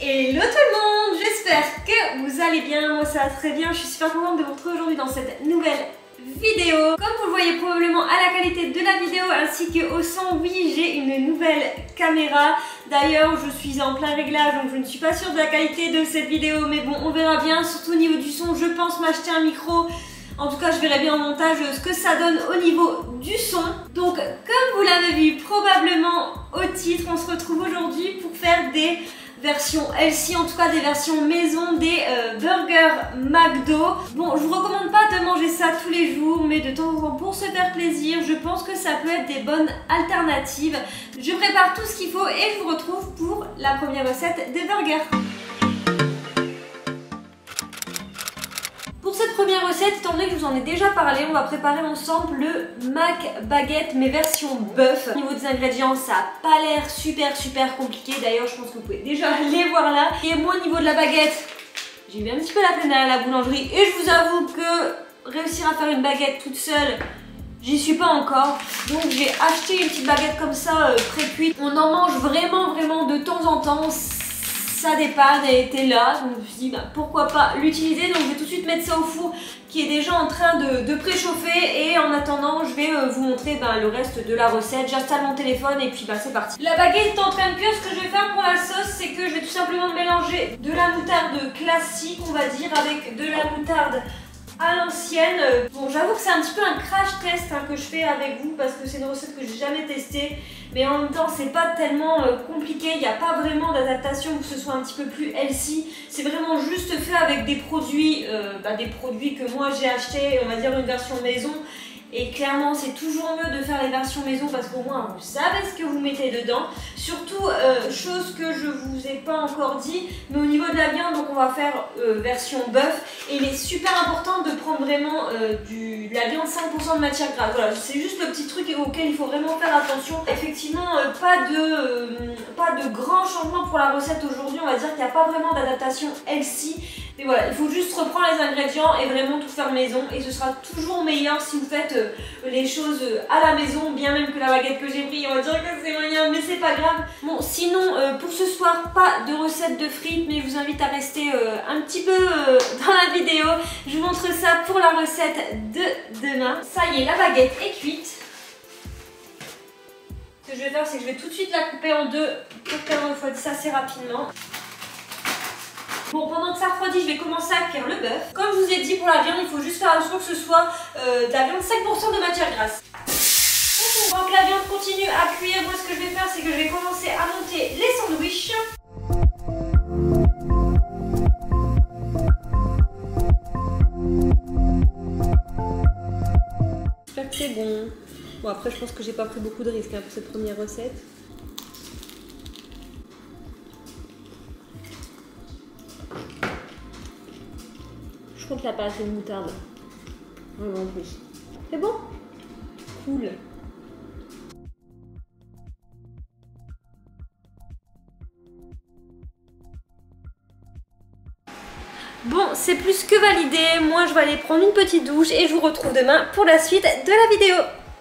Hello tout le monde, j'espère que vous allez bien, moi ça va très bien, je suis super contente de vous retrouver aujourd'hui dans cette nouvelle vidéo. Comme vous le voyez probablement à la qualité de la vidéo ainsi qu'au son, oui j'ai une nouvelle caméra. D'ailleurs je suis en plein réglage donc je ne suis pas sûre de la qualité de cette vidéo, mais bon on verra bien, surtout au niveau du son. Je pense m'acheter un micro. En tout cas, je verrai bien en montage ce que ça donne au niveau du son. Donc, comme vous l'avez vu probablement au titre, on se retrouve aujourd'hui pour faire des versions LC, en tout cas des versions maison des burgers McDo. Bon, je vous recommande pas de manger ça tous les jours, mais de temps en temps pour se faire plaisir, je pense que ça peut être des bonnes alternatives. Je prépare tout ce qu'il faut et je vous retrouve pour la première recette des burgers. Pour cette première recette, étant donné que je vous en ai déjà parlé, on va préparer ensemble le Mac Baguette, mais version bœuf. Au niveau des ingrédients, ça n'a pas l'air super compliqué. D'ailleurs, je pense que vous pouvez déjà les voir là. Et moi, au niveau de la baguette, j'ai eu un petit peu la peine à la boulangerie. Et je vous avoue que réussir à faire une baguette toute seule, j'y suis pas encore. Donc j'ai acheté une petite baguette comme ça, pré-cuite. On en mange vraiment de temps en temps. Ça dépanne, elle était là, donc je me suis dit bah, pourquoi pas l'utiliser. Donc je vais tout de suite mettre ça au four qui est déjà en train de préchauffer, et en attendant je vais vous montrer le reste de la recette. J'installe mon téléphone et puis c'est parti. La baguette est en train de cuire. Ce que je vais faire pour la sauce, c'est que je vais tout simplement mélanger de la moutarde classique on va dire avec de la moutarde à l'ancienne. Bon, j'avoue que c'est un petit peu un crash test que je fais avec vous parce que c'est une recette que j'ai jamais testée, mais en même temps c'est pas tellement compliqué, il n'y a pas vraiment d'adaptation pour que ce soit un petit peu plus healthy. C'est vraiment juste fait avec des produits que moi j'ai acheté, on va dire une version maison. Et clairement, c'est toujours mieux de faire les versions maison parce qu'au moins vous savez ce que vous mettez dedans. Surtout, chose que je vous ai pas encore dit, mais au niveau de la viande, donc on va faire version bœuf. Et il est super important de prendre vraiment de la viande 5% de matière grasse. Voilà, c'est juste le petit truc auquel il faut vraiment faire attention. Effectivement, pas de grands changements pour la recette aujourd'hui. On va dire qu'il n'y a pas vraiment d'adaptation healthy. Mais voilà, il faut juste reprendre les ingrédients et vraiment tout faire maison. Et ce sera toujours meilleur si vous faites les choses à la maison. Bien même que la baguette que j'ai pris, on va dire que c'est moyen, mais c'est pas grave. Bon, sinon, pour ce soir, pas de recette de frites, mais je vous invite à rester un petit peu dans la vidéo. Je vous montre ça pour la recette de demain. Ça y est, la baguette est cuite. Ce que je vais faire, c'est que je vais tout de suite la couper en deux pour qu'elle refroidisse ça assez rapidement. Bon, pendant que ça refroidit, je vais commencer à cuire le bœuf. Comme je vous ai dit, pour la viande, il faut juste faire attention que ce soit de la viande 5% de matière grasse. Pendant que la viande continue à cuire, moi ce que je vais faire, c'est que je vais commencer à monter les sandwichs. J'espère que c'est bon. Bon, après, je pense que j'ai pas pris beaucoup de risques pour cette première recette. Je crois qu'il n'y a pas assez de moutarde. Vraiment en plus. C'est bon? Cool. Bon, c'est plus que validé. Moi, je vais aller prendre une petite douche et je vous retrouve demain pour la suite de la vidéo.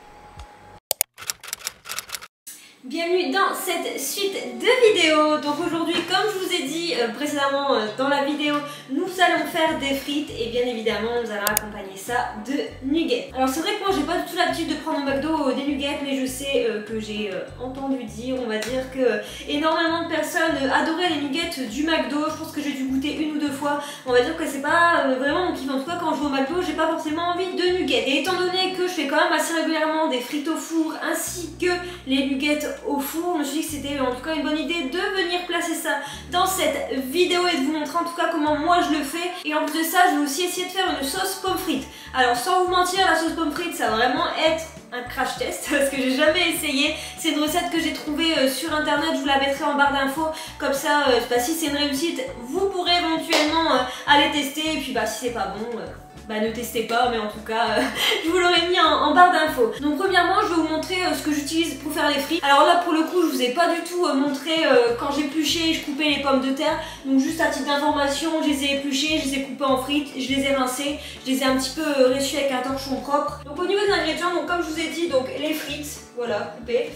Bienvenue dans cette suite de vidéos. Donc aujourd'hui, comme je vous ai dit précédemment dans la vidéo, nous allons faire des frites et bien évidemment nous allons accompagner ça de nuggets. Alors c'est vrai que moi j'ai pas du tout l'habitude de prendre au McDo des nuggets, mais je sais que j'ai entendu dire, on va dire que énormément de personnes adoraient les nuggets du McDo. Je pense que j'ai dû goûter une ou deux fois. On va dire que c'est pas vraiment mon kiff. En tout cas, quand je vais au McDo, j'ai pas forcément envie de nuggets. Et étant donné que je fais quand même assez régulièrement des frites au four ainsi que les nuggets au four, je me suis dit que c'était en tout cas une bonne idée de venir placer ça dans cette vidéo et de vous montrer en tout cas comment moi je le fais. Et en plus de ça, je vais aussi essayer de faire une sauce pomme frite. Alors sans vous mentir, la sauce pomme frite ça va vraiment être un crash test parce que j'ai jamais essayé. C'est une recette que j'ai trouvée sur internet, je vous la mettrai en barre d'infos. Comme ça, si c'est une réussite, vous pourrez éventuellement aller tester. Et puis si c'est pas bon, ne testez pas, mais en tout cas, je vous l'aurais mis en barre d'infos. Donc premièrement, je vais vous montrer ce que j'utilise pour faire les frites. Alors là, pour le coup, je vous ai pas du tout montré quand j'épluchais, je coupais les pommes de terre. Donc juste à titre d'information, je les ai épluchées, je les ai coupées en frites, je les ai rincées, je les ai un petit peu réchauffées avec un torchon propre. Donc au niveau des ingrédients, donc comme je vous ai dit, donc les frites, voilà, coupées.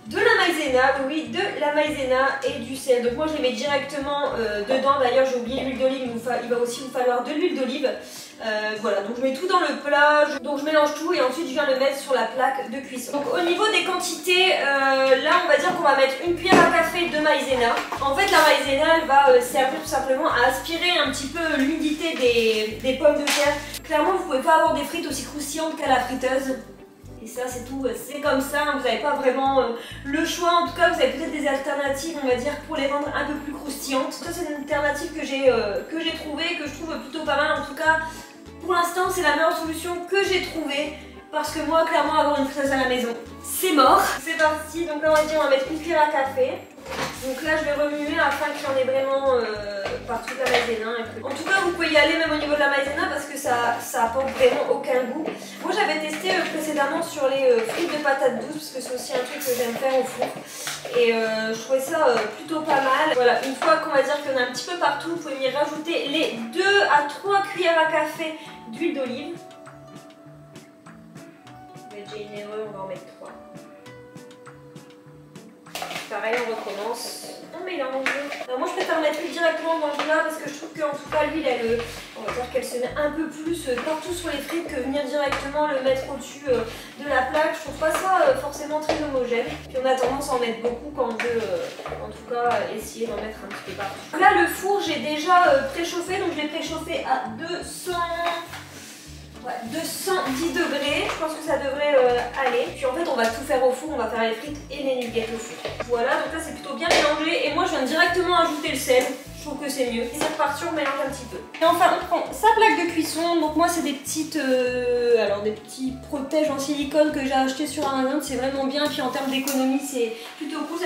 de la maïzena, oui, de la maïzena et du sel. Donc moi je les mets directement dedans. D'ailleurs j'ai oublié l'huile d'olive, il va aussi vous falloir de l'huile d'olive. Voilà, donc je mets tout dans le plat, donc je mélange tout et ensuite je viens le mettre sur la plaque de cuisson. Donc au niveau des quantités, là on va dire qu'on va mettre une cuillère à café de maïzena. En fait la maïzena elle va servir tout simplement à aspirer un petit peu l'humidité des pommes de terre. Clairement vous pouvez pas avoir des frites aussi croustillantes qu'à la friteuse. Et ça c'est tout, c'est comme ça, vous n'avez pas vraiment le choix. En tout cas vous avez peut-être des alternatives on va dire pour les rendre un peu plus croustillantes. Ça c'est une alternative que j'ai trouvée, que je trouve plutôt pas mal. En tout cas pour l'instant c'est la meilleure solution que j'ai trouvée. Parce que moi clairement avoir une friteuse à la maison c'est mort. C'est parti, donc là on va dire on va mettre une cuillère à café. Donc là je vais remuer afin qu'il y en ait vraiment par toute la maïzena. En tout cas vous pouvez y aller même au niveau de la maïzena parce que ça apporte vraiment aucun goût. Moi j'avais testé précédemment sur les frites de patates douces parce que c'est aussi un truc que j'aime faire au four. Et je trouvais ça plutôt pas mal. Voilà, une fois qu'on va dire qu'il y en a un petit peu partout, vous pouvez y rajouter les 2 à 3 cuillères à café d'huile d'olive. J'ai une erreur, on va en mettre 3. Pareil, on recommence, on mélange. Alors moi je préfère mettre l'huile directement dans le plat parce que je trouve qu'en tout cas l'huile elle, on va dire qu'elle se met un peu plus partout sur les frites que venir directement le mettre au-dessus de la plaque. Je trouve pas ça forcément très homogène. Puis on a tendance à en mettre beaucoup quand on veut en tout cas essayer d'en mettre un petit peu partout. Là le four j'ai déjà préchauffé, donc je l'ai préchauffé à 210 degrés, je pense que ça devrait aller. Puis en fait on va tout faire au four, on va faire les frites et les nuggets au four. Voilà, donc là c'est plutôt bien mélangé et moi je viens directement ajouter le sel. Je trouve que c'est mieux. Et c'est reparti, on mélange un petit peu. Et enfin on prend sa plaque de cuisson. Donc moi c'est des petites, des petits protèges en silicone que j'ai acheté sur Amazon. C'est vraiment bien, puis en termes d'économie c'est plutôt cool.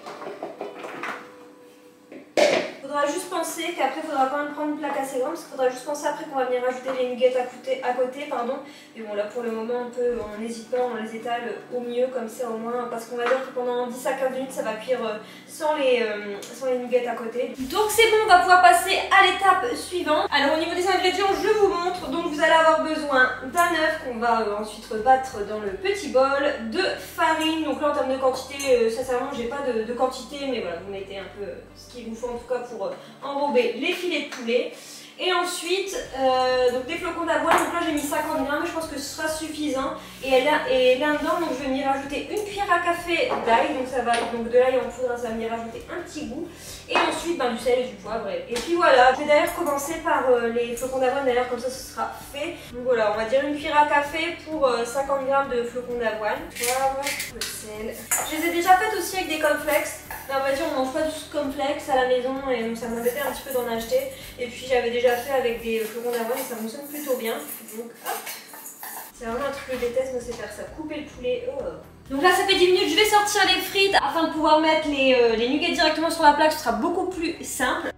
Faudra juste penser qu'après il faudra quand même prendre une plaque assez grande parce qu'il faudra juste penser après qu'on va venir ajouter les nuggets à côté, pardon. Mais bon là pour le moment on n'hésite pas, on les étale au mieux comme ça au moins parce qu'on va dire que pendant 10 à 15 minutes ça va cuire sans les nuggets à côté. Donc c'est bon, on va pouvoir passer à l'étape suivante. Alors au niveau des ingrédients je vous montre, donc vous allez avoir besoin d'un œuf qu'on va ensuite rebattre dans le petit bol, de farine, donc là en termes de quantité, sincèrement j'ai pas de quantité mais voilà vous mettez un peu ce qu'il vous faut en tout cas pour enrober les filets de poulet. Et ensuite, donc des flocons d'avoine, donc là j'ai mis 50 grammes, je pense que ce sera suffisant. Et là-dedans, donc je vais venir rajouter une cuillère à café d'ail, donc ça va, donc de l'ail en poudre, ça va venir rajouter un petit goût. Et ensuite, du sel et du poivre. Et puis voilà, je vais d'ailleurs commencer par les flocons d'avoine, d'ailleurs comme ça ce sera fait. Donc voilà, on va dire une cuillère à café pour 50 grammes de flocons d'avoine. Poivre, le sel. Je les ai déjà faites aussi avec des cornflakes. Là, on va dire on mange pas du cornflakes à la maison et donc ça m'embêtait un petit peu d'en acheter. Et puis j'avais déjà fait avec des flocons d'avoine et ça fonctionne plutôt bien. Donc hop, c'est vraiment un truc que je déteste, moi c'est faire ça, couper le poulet. Oh. Donc là ça fait 10 minutes, je vais sortir les frites afin de pouvoir mettre les nuggets directement sur la plaque, ce sera beaucoup plus simple.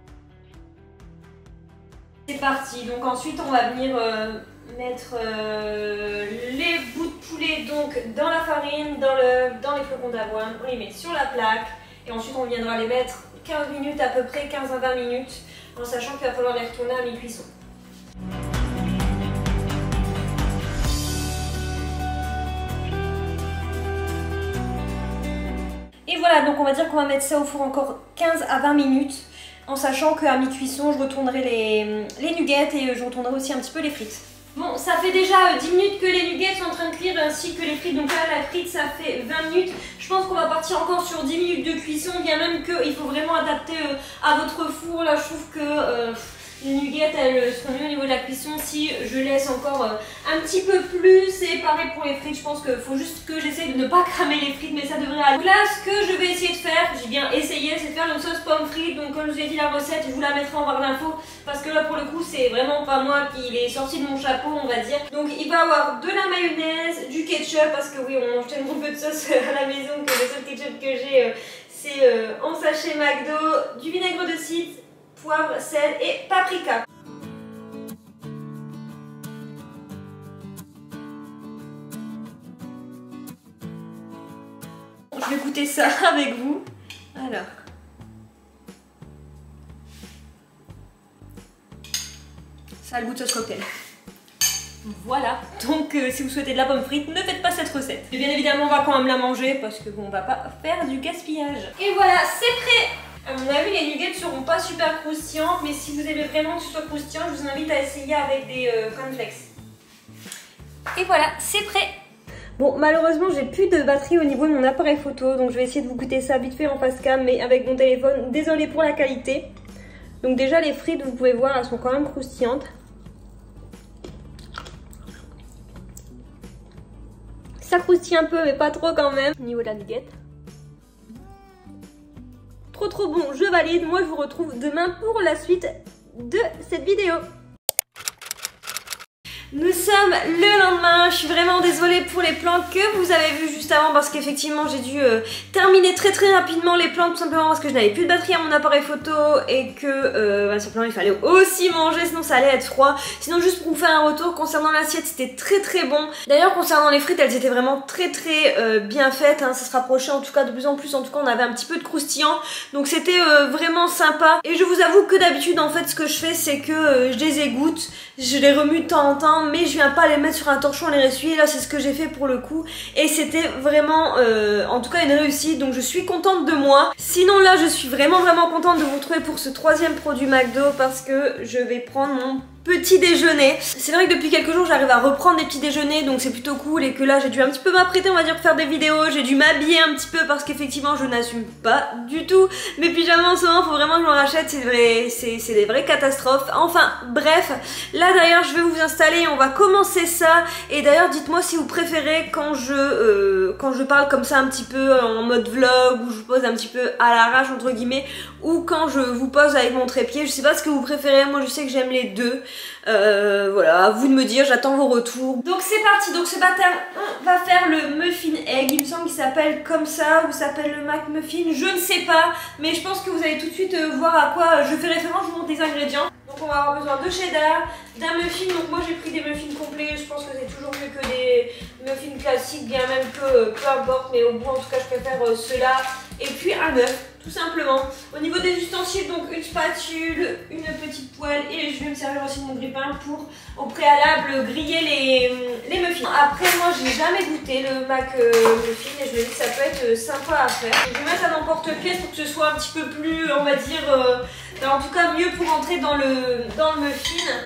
C'est parti, donc ensuite on va venir mettre les bouts de poulet donc dans la farine, dans les flocons d'avoine, on les met sur la plaque et ensuite on viendra les mettre 15 minutes à peu près, 15 à 20 minutes en sachant qu'il va falloir les retourner à mi-cuisson. Et voilà, donc on va dire qu'on va mettre ça au four encore 15 à 20 minutes en sachant qu'à mi-cuisson je retournerai les nuggets et je retournerai aussi un petit peu les frites. Bon, ça fait déjà 10 minutes que les nuggets sont en train de cuire ainsi que les frites. Donc là, la frite, ça fait 20 minutes. Je pense qu'on va partir encore sur 10 minutes de cuisson. Bien même qu'il faut vraiment adapter à votre four. Là, je trouve que les nuggets, elles seront mieux au niveau de la cuisson si je laisse encore un petit peu plus. Et pareil pour les frites, je pense qu'il faut juste que j'essaie de ne pas cramer les frites, mais ça devrait aller. Donc là, ce que je vais essayer de faire, j'ai bien essayé, c'est de faire une sauce pomme frite. Donc comme je vous ai dit la recette, je vous la mettrai en barre d'infos parce que là pour le coup c'est vraiment pas moi qui l'ai sorti de mon chapeau, on va dire. Donc il va y avoir de la mayonnaise, du ketchup parce que oui on mange tellement peu de sauce à la maison que le seul ketchup que j'ai c'est en sachet McDo, du vinaigre de cidre, poivre, sel et paprika. Je vais goûter ça avec vous. Alors. Ça a le goût de sauce cocktail. Voilà, donc si vous souhaitez de la pomme frite, ne faites pas cette recette. Mais bien évidemment, on va quand même la manger parce que bon, on va pas faire du gaspillage. Et voilà, c'est prêt. À mon avis, les nuggets seront pas super croustillants, mais si vous aimez vraiment que ce soit croustillant, je vous invite à essayer avec des cornflakes. Et voilà, c'est prêt. Bon, malheureusement, j'ai plus de batterie au niveau de mon appareil photo, donc je vais essayer de vous goûter ça vite fait en face cam, mais avec mon téléphone. Désolée pour la qualité. Donc déjà, les frites, vous pouvez voir, elles sont quand même croustillantes. Ça croustille un peu, mais pas trop quand même. Au niveau de la nugget. Trop bon, je valide. Moi, je vous retrouve demain pour la suite de cette vidéo. Nous sommes le lendemain, je suis vraiment désolée pour les plantes que vous avez vues juste avant parce qu'effectivement j'ai dû terminer très rapidement les plantes tout simplement parce que je n'avais plus de batterie à mon appareil photo et que simplement il fallait aussi manger sinon ça allait être froid. Sinon juste pour vous faire un retour concernant l'assiette, c'était très bon. D'ailleurs concernant les frites, elles étaient vraiment très bien faites, hein. Ça se rapprochait en tout cas de plus en plus, en tout cas on avait un petit peu de croustillant donc c'était vraiment sympa. Et je vous avoue que d'habitude en fait ce que je fais c'est que je les égoutte, je les remue de temps en temps, mais je viens pas les mettre sur un torchon et les essuyer. Là c'est ce que j'ai fait pour le coup et c'était vraiment en tout cas une réussite, donc je suis contente de moi. Sinon là je suis vraiment contente de vous retrouver pour ce troisième produit McDo parce que je vais prendre mon petit déjeuner. C'est vrai que depuis quelques jours j'arrive à reprendre des petits déjeuners donc c'est plutôt cool et que là j'ai dû un petit peu m'apprêter on va dire pour faire des vidéos, j'ai dû m'habiller un petit peu parce qu'effectivement je n'assume pas du tout mes pyjamas en ce moment, faut vraiment que je m'en rachète, c'est des vraies catastrophes. Enfin bref, là d'ailleurs je vais vous installer, on va commencer ça et d'ailleurs dites-moi si vous préférez quand je parle comme ça un petit peu en mode vlog où je pose un petit peu à l'arrache entre guillemets ou quand je vous pose avec mon trépied, je sais pas ce que vous préférez, moi je sais que j'aime les deux. Voilà, à vous de me dire, j'attends vos retours. Donc c'est parti, donc ce matin on va faire le muffin egg, il me semble qu'il s'appelle comme ça ou s'appelle le McMuffin, je ne sais pas, mais je pense que vous allez tout de suite voir à quoi je fais référence, je vous montre des ingrédients. Donc on va avoir besoin de cheddar, d'un muffin, donc moi j'ai pris des muffins complets, je pense que c'est toujours mieux que des muffins classiques, bien même que peu importe, mais au bout en tout cas je préfère ceux-là, et puis un œuf. Tout simplement. Au niveau des ustensiles, donc une spatule, une petite poêle et je vais me servir aussi de mon grille-pain pour au préalable griller les muffins. Après moi j'ai jamais goûté le McMuffin et je me dis que ça peut être sympa à faire. Je vais mettre un emporte-pièce pour que ce soit un petit peu plus, on va dire, en tout cas mieux pour entrer dans le muffin.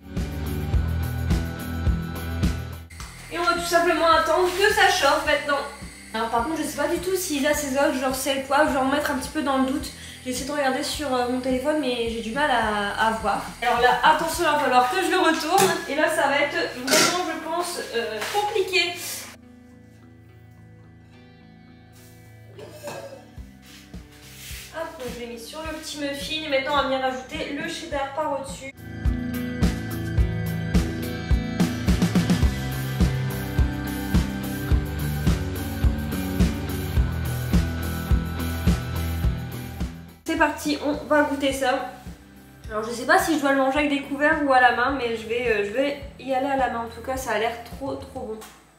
Et on va tout simplement attendre que ça chauffe maintenant. Alors par contre je sais pas du tout s'ils assaisonnent genre sel, poivre, je vais en mettre un petit peu dans le doute. J'ai essayé de regarder sur mon téléphone mais j'ai du mal à voir. Alors là attention, il va falloir que je le retourne et là ça va être vraiment je pense compliqué. Hop, je l'ai mis sur le petit muffin et maintenant on va venir rajouter le cheddar par au-dessus. C'est parti, on va goûter ça. Alors je sais pas si je dois le manger avec des couverts ou à la main, mais je vais y aller à la main. En tout cas ça a l'air trop bon.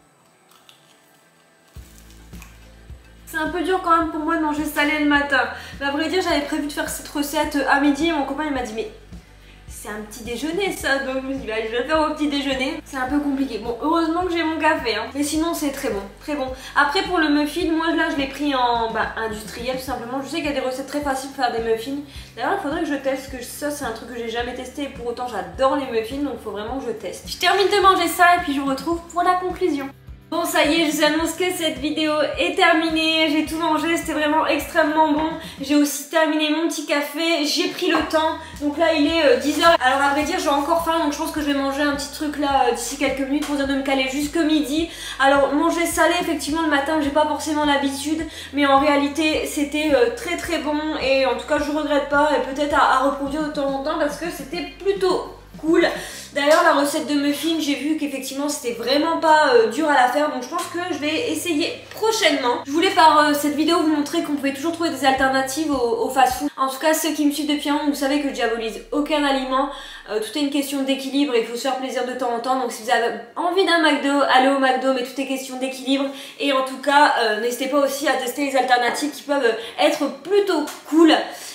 C'est un peu dur quand même pour moi de manger salé le matin. Mais à vrai dire j'avais prévu de faire cette recette à midi et mon copain il m'a dit mais c'est un petit déjeuner ça, donc je me suis dit bah, je vais le faire au petit déjeuner. C'est un peu compliqué. Bon heureusement que j'ai mon café hein. Mais sinon c'est très bon. Après pour le muffin, moi là je l'ai pris en industriel tout simplement. Je sais qu'il y a des recettes très faciles pour faire des muffins. D'ailleurs il faudrait que je teste, que ça c'est un truc que j'ai jamais testé et pour autant j'adore les muffins donc il faut vraiment que je teste. Je termine de manger ça et puis je vous retrouve pour la conclusion. Bon ça y est, je vous annonce que cette vidéo est terminée, j'ai tout mangé, c'était vraiment extrêmement bon. J'ai aussi terminé mon petit café, j'ai pris le temps, donc là il est 10h. Alors à vrai dire j'ai encore faim donc je pense que je vais manger un petit truc là d'ici quelques minutes pour dire de me caler jusque midi. Alors manger salé effectivement le matin j'ai pas forcément l'habitude, mais en réalité c'était très bon et en tout cas je regrette pas et peut-être à reproduire de temps en temps parce que c'était plutôt cool. D'ailleurs la recette de muffin j'ai vu qu'effectivement c'était vraiment pas dur à la faire donc je pense que je vais essayer prochainement. Je voulais par cette vidéo vous montrer qu'on pouvait toujours trouver des alternatives au fast-food. En tout cas ceux qui me suivent depuis un moment vous savez que je diabolise aucun aliment, tout est une question d'équilibre et il faut se faire plaisir de temps en temps, donc si vous avez envie d'un McDo, allez au McDo, mais tout est question d'équilibre et en tout cas n'hésitez pas aussi à tester les alternatives qui peuvent être plutôt cool.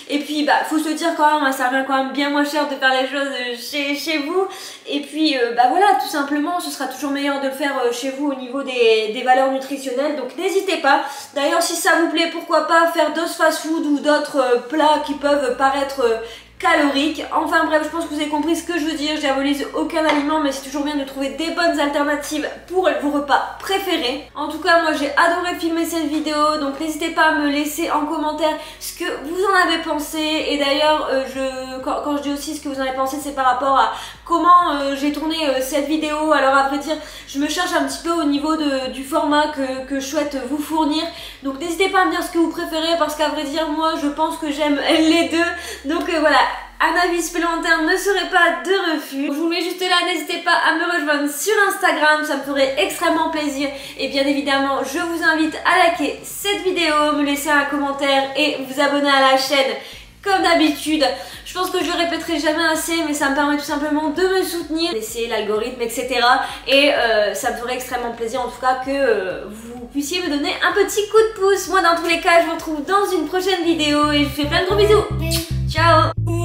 Et puis bah faut se dire quand même, ça revient quand même bien moins cher de faire les choses chez vous. Et puis bah voilà, tout simplement ce sera toujours meilleur de le faire chez vous au niveau des valeurs nutritionnelles. Donc n'hésitez pas. D'ailleurs si ça vous plaît, pourquoi pas faire d'autres fast-food ou d'autres plats qui peuvent paraître caloriques. Enfin bref, je pense que vous avez compris ce que je veux dire. Je diabolise aucun aliment, mais c'est toujours bien de trouver des bonnes alternatives pour vos repas préférés. En tout cas, moi j'ai adoré filmer cette vidéo, donc n'hésitez pas à me laisser en commentaire ce que vous en avez pensé. Et d'ailleurs, quand je dis aussi ce que vous en avez pensé, c'est par rapport à comment j'ai tourné cette vidéo. Alors à vrai dire, je me cherche un petit peu au niveau du format que je souhaite vous fournir. Donc n'hésitez pas à me dire ce que vous préférez, parce qu'à vrai dire, moi je pense que j'aime les deux. Donc voilà. Un avis supplémentaire ne serait pas de refus. Je vous mets juste là, n'hésitez pas à me rejoindre sur Instagram, ça me ferait extrêmement plaisir. Et bien évidemment, je vous invite à liker cette vidéo, me laisser un commentaire et vous abonner à la chaîne comme d'habitude. Je pense que je le répéterai jamais assez, mais ça me permet tout simplement de me soutenir, laisser l'algorithme, etc. Et ça me ferait extrêmement plaisir en tout cas que vous puissiez me donner un petit coup de pouce. Moi dans tous les cas, je vous retrouve dans une prochaine vidéo et je vous fais plein de gros bisous. Ciao.